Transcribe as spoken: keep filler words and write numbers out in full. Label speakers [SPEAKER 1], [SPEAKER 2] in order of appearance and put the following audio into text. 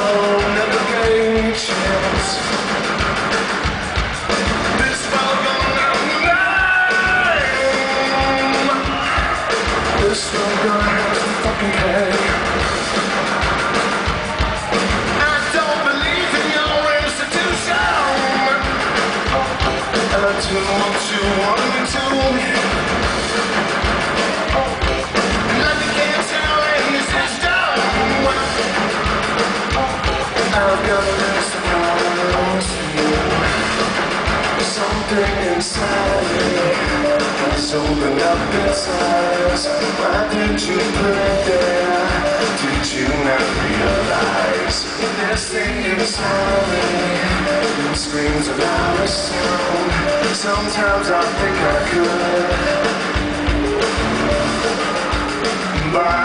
[SPEAKER 1] never gave me a chance. This fog on the line. This fog gonna have some fucking cake. I don't believe in your institution. I do what you want me to. I've got a list of problems for you. Something inside me has opened up its eyes. Why did you put it there? Did you not realize this thing inside me screams about a sound? Sometimes I think I could, but